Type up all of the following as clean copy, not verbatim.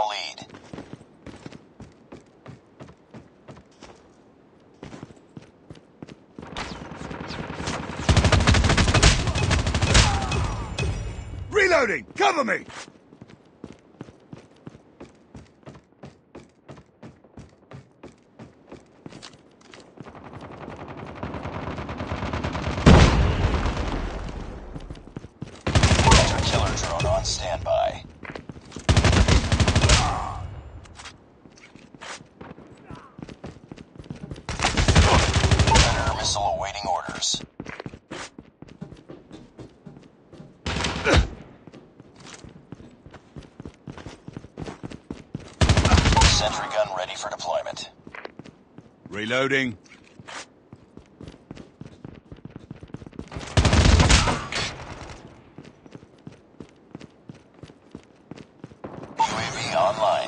additional lead. Reloading! Cover me! Killer drone on standby. Predator missile awaiting orders. Sentry gun ready for deployment. Reloading. UAV online.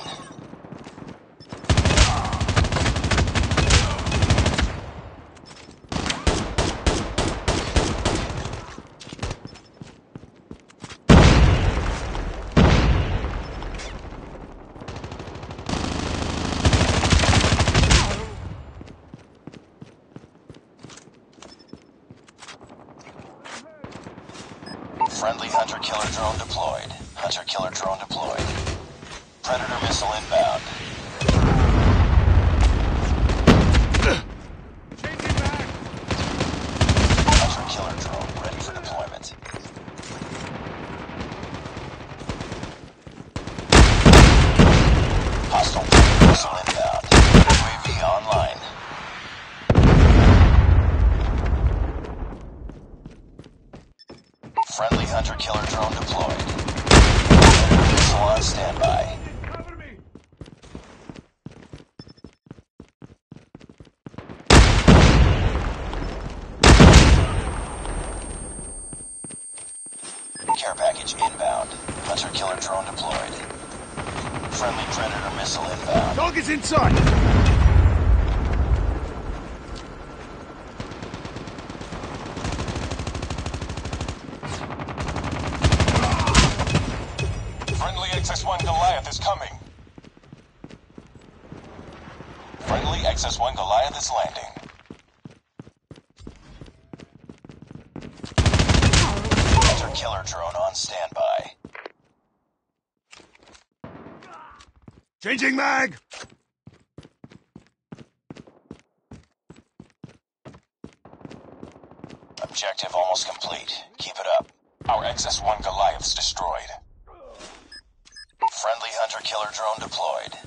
Friendly hunter-killer drone deployed. Hunter-killer drone deployed. Predator missile inbound. Hunter-killer drone ready for deployment. Hostile Predator missile inbound. UAV online. Friendly hunter-killer drone deployed. Predator missile on standby. Care package inbound. Hunter-killer drone deployed. Friendly Predator missile inbound. Target's in sight! Friendly XS-1 Goliath is coming. Friendly XS-1 Goliath is landing. Hunter-killer drone on standby. Changing mag! Objective almost complete. Keep it up. Our XS-1 Goliath's destroyed. Friendly hunter-killer drone deployed.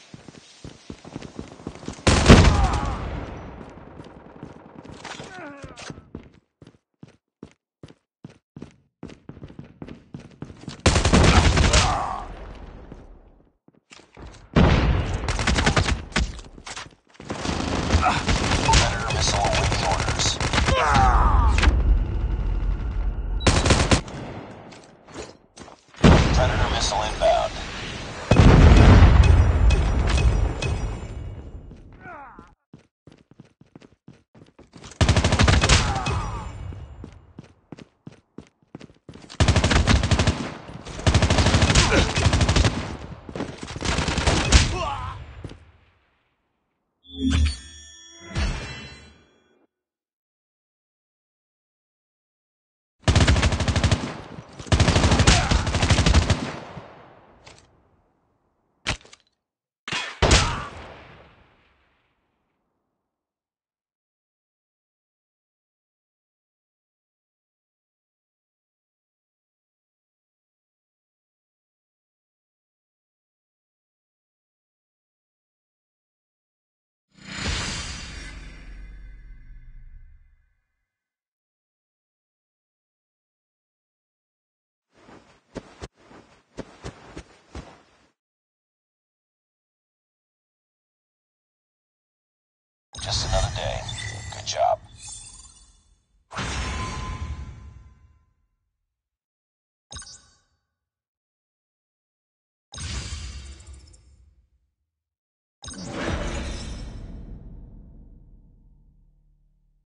Predator missile awaiting orders. Predator missile inbound. Just another day. Good job.